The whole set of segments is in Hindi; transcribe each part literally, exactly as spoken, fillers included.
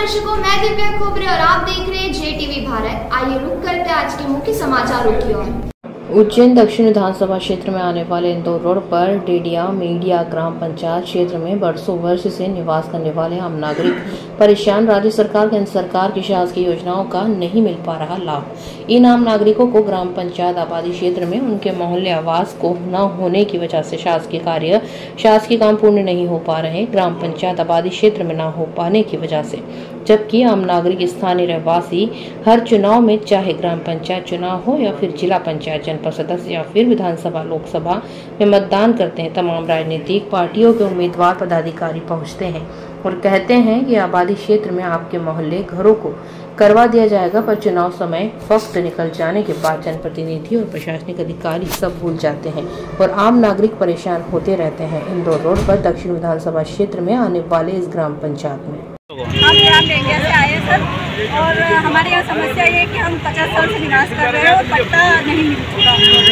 दर्शकों, मैं दिव्या खोबरे और आप देख रहे हैं जे टीवी भारत। आइए रुक करते आज के मुख्य समाचारों की ओर। उज्जैन दक्षिण विधानसभा क्षेत्र में आने वाले इंदौर रोड पर डेडिया मीडिया ग्राम पंचायत क्षेत्र में बरसों वर्ष से निवास करने वाले आम नागरिक परेशान। राज्य सरकार केंद्र सरकार की शासकीय योजनाओं का नहीं मिल पा रहा लाभ। इन आम नागरिकों को ग्राम पंचायत आबादी क्षेत्र में उनके मोहल्ले आवास को न होने की वजह से शासकीय कार्य शासकीय काम पूर्ण नहीं हो पा रहे। ग्राम पंचायत आबादी क्षेत्र में न हो पाने की वजह से जबकि आम नागरिक स्थानीय रहवासी हर चुनाव में, चाहे ग्राम पंचायत चुनाव हो या फिर जिला पंचायत जनपद सदस्य या फिर विधानसभा लोकसभा में मतदान करते हैं। तमाम राजनीतिक पार्टियों के उम्मीदवार पदाधिकारी पहुंचते हैं और कहते हैं कि आबादी क्षेत्र में आपके मोहल्ले घरों को करवा दिया जाएगा, पर चुनाव समय वक्त निकल जाने के बाद जनप्रतिनिधि और प्रशासनिक अधिकारी सब भूल जाते हैं और आम नागरिक परेशान होते रहते हैं। इंदौर रोड पर दक्षिण विधानसभा क्षेत्र में आने वाले इस ग्राम पंचायत में हम ग्राम डेंडिया से आए सर, और हमारे यहाँ समस्या ये है कि हम पचास साल से निवास कर रहे हैं और पट्टा नहीं मिल चुका,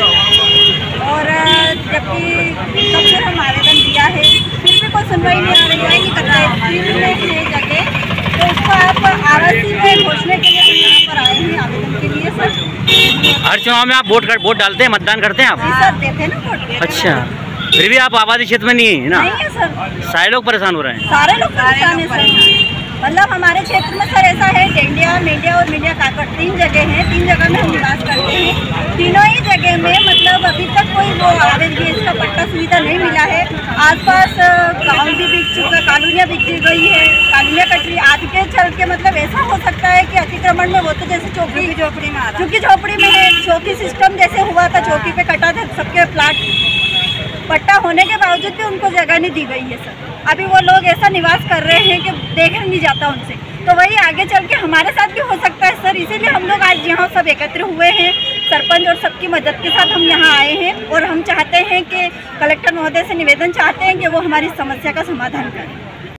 और जबकि तब से हम आवेदन दिया है फिर भी कोई सुनवाई नहीं आ रही है, नहीं कर रहा है। फील्ड में है जगह, तो उसको आप आरसी में घोषणा के लिए हम यहाँ पर आए हैं आवेदन के लिए सर। हर चुनाव में आप वोट कर, वोट डालते हैं, मतदान करते हैं आप? जी सर, देते हैं ना वोट। अच्छा, फिर भी आप आबादी क्षेत्र में नहीं है ना? नहीं है सर, सारे लोग परेशान हो रहे हैं। सारे लोग परेशान है सर। मतलब हमारे क्षेत्र में सर ऐसा है, डेंडिया मीडिया और मीडिया काकड़ तीन जगह हैं, तीन जगह में हम निवास करते हैं। तीनों ही जगह में मतलब अभी तक कोई वो आवेदन इसका पट्टा सुविधा नहीं मिला है। आसपास गाँव भी बिक चुका, कॉलोनियाँ बिक गई है, कॉलोनियाँ कट रही। आज के चल के मतलब ऐसा हो सकता है कि अतिक्रमण में वो तो जैसे चौकी झोपड़ी में चूँकि झोपड़ी में है, चौकी सिस्टम जैसे हुआ था, चौकी पे कटा था सबके प्लाट, पट्टा होने के बावजूद भी उनको जगह नहीं दी गई है सर। अभी वो लोग ऐसा निवास कर रहे हैं कि देखा नहीं जाता उनसे, तो वही आगे चल के हमारे साथ भी हो सकता है सर। इसीलिए हम लोग आज यहाँ सब एकत्र हुए हैं, सरपंच और सबकी मदद के साथ हम यहाँ आए हैं, और हम चाहते हैं कि कलेक्टर महोदय से निवेदन चाहते हैं कि वो हमारी समस्या का समाधान करें।